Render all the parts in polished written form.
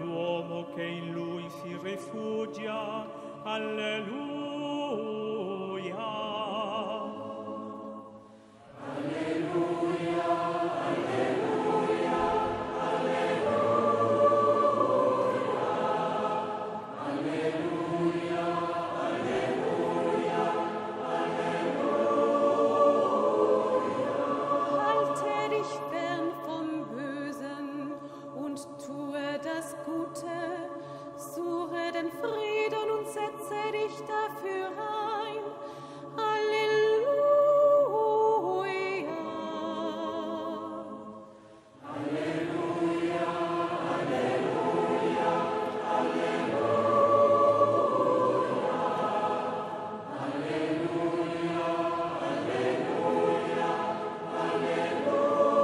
l'uomo che in lui si rifugia. Alleluia. Alleluia, alleluia, alleluia. Alleluia, alleluia, alleluia. Halte dich fern vom Bösen und tue das Gute. Suche den Frieden und setze dich dafür ein. Halleluja. Alleluia, Alleluia, Alleluia. Alleluia, Alleluia, Alleluia.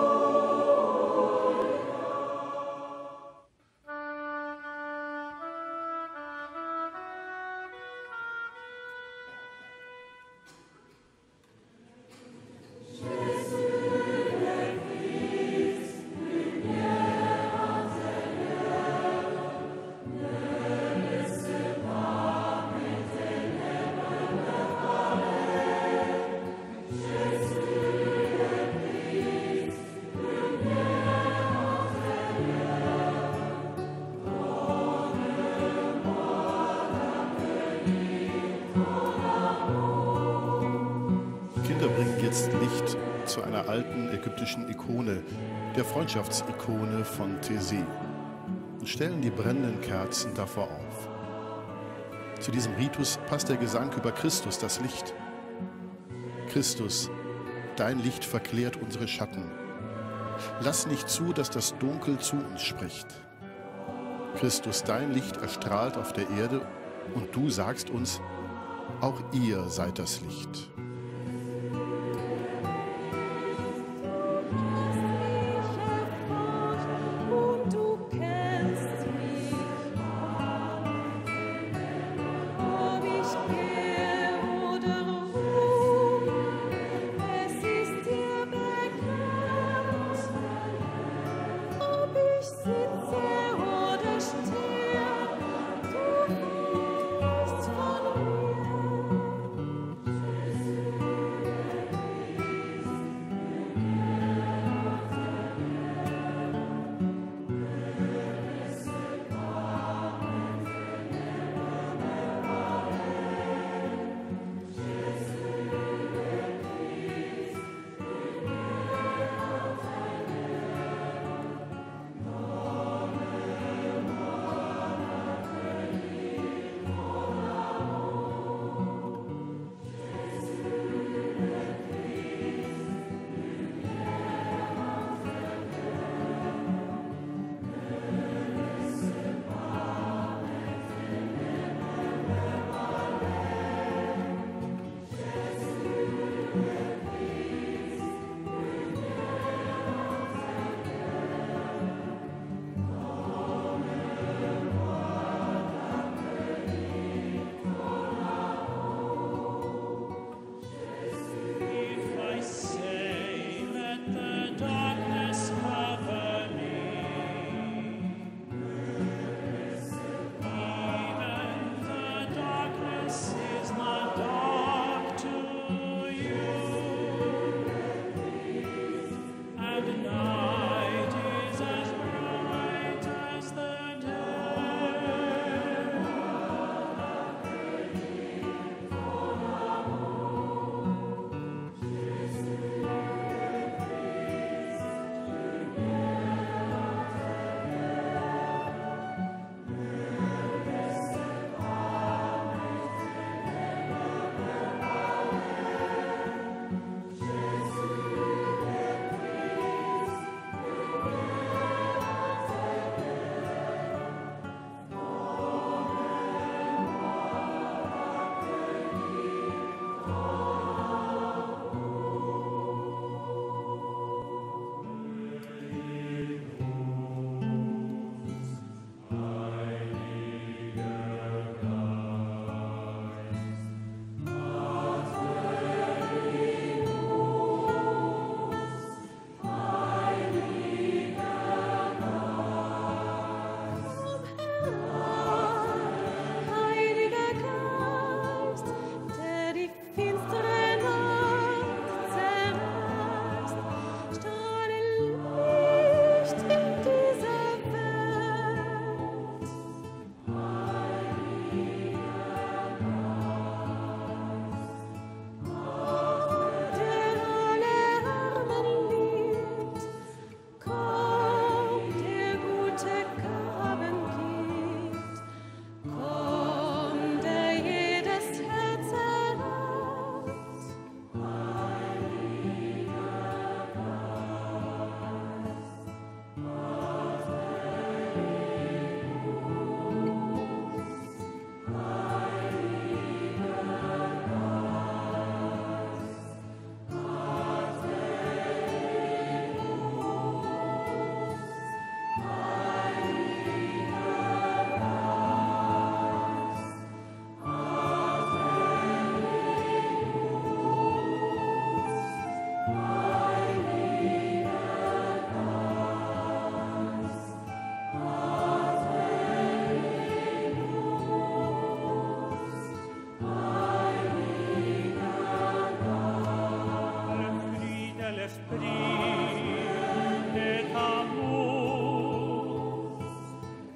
Kinder bringen jetzt Licht zu einer alten ägyptischen Ikone, der Freundschaftsikone von Thésée, und stellen die brennenden Kerzen davor auf. Zu diesem Ritus passt der Gesang über Christus, das Licht. Christus, dein Licht verklärt unsere Schatten. Lass nicht zu, dass das Dunkel zu uns spricht. Christus, dein Licht erstrahlt auf der Erde und du sagst uns, auch ihr seid das Licht. Und du kennst mich, ob ich gehe oder ruhe, es ist dir bekannt, ob ich sitze oder stehe, du weißt von mir.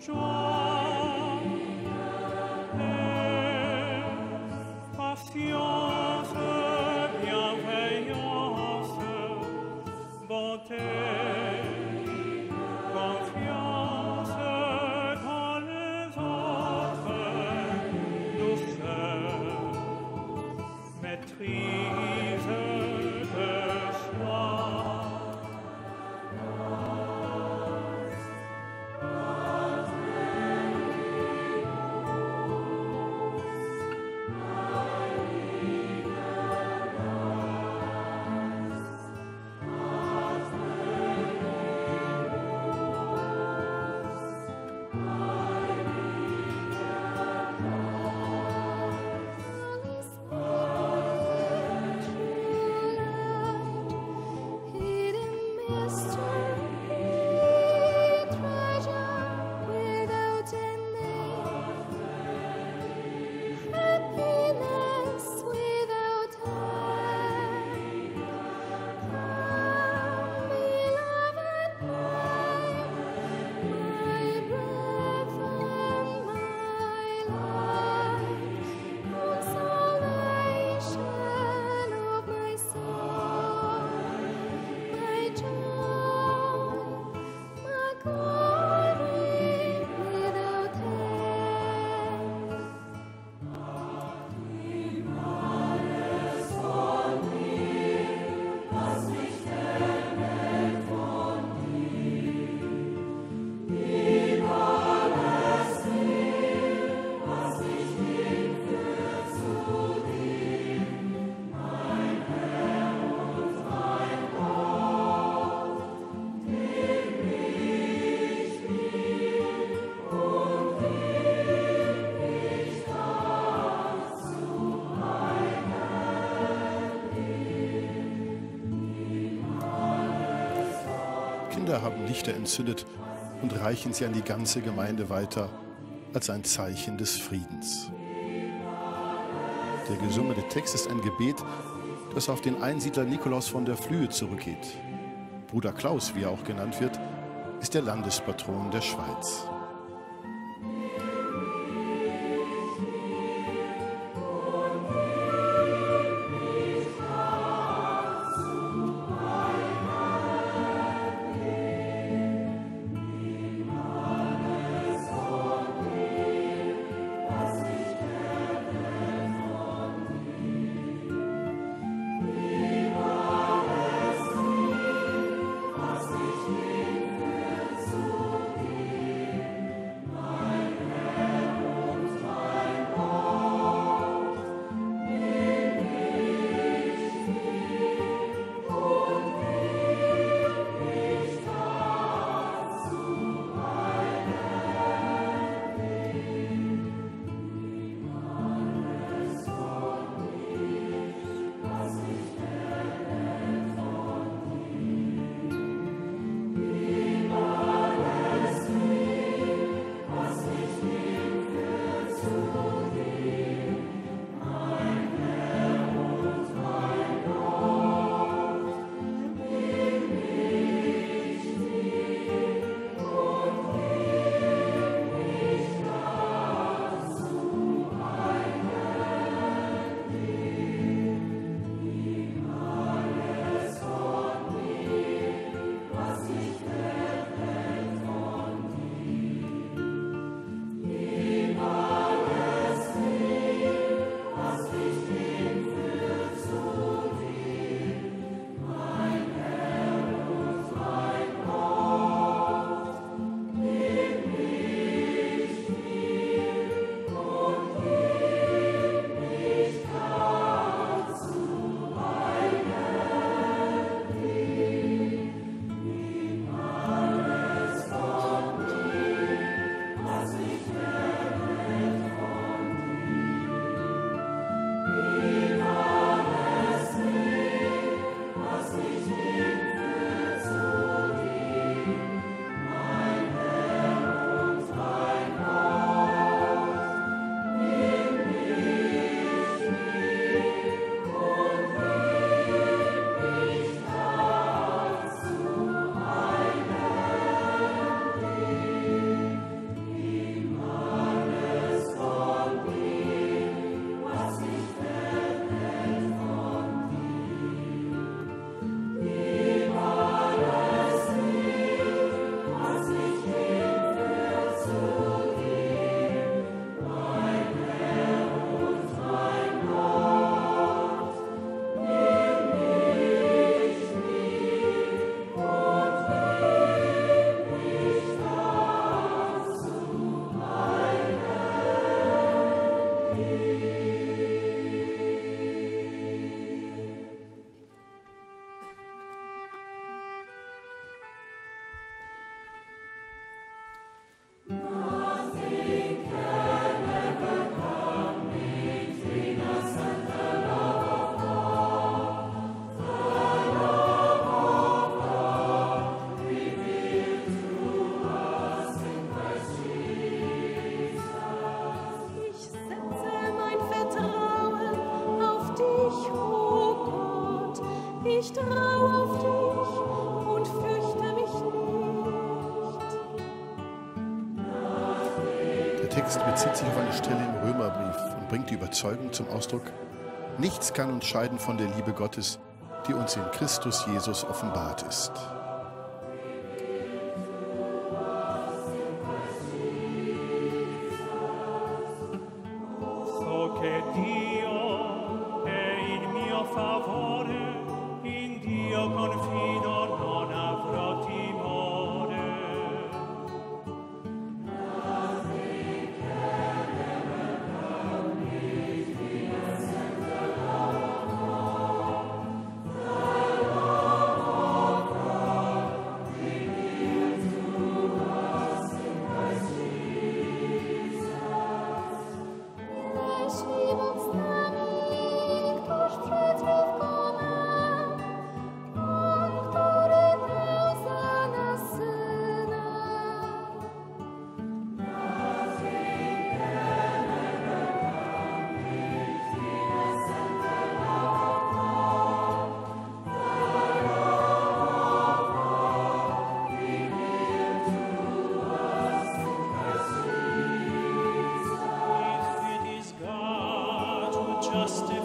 joie et patience, bienveillance, bonté, confiance dans les autres, douceur, maîtrise de soi. Kinder haben Lichter entzündet und reichen sie an die ganze Gemeinde weiter als ein Zeichen des Friedens. Der gesungene Text ist ein Gebet, das auf den Einsiedler Nikolaus von der Flühe zurückgeht. Bruder Klaus, wie er auch genannt wird, ist der Landespatron der Schweiz. Ich trau auf dich und fürchte mich nicht. Der Text bezieht sich auf eine Stelle im Römerbrief und bringt die Überzeugung zum Ausdruck: Nichts kann uns scheiden von der Liebe Gottes, die uns in Christus Jesus offenbart ist. So che Dio è il mio favore, in Dio confido, non avrò timore. Jeśli Bóg z nami, któż przeciw nam? On, który dał za nas Syna. If it is God who justifies